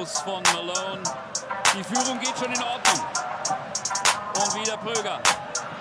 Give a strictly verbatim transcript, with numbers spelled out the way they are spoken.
Pass von Malone. Die Führung geht schon in Ordnung. Und wieder Pröger.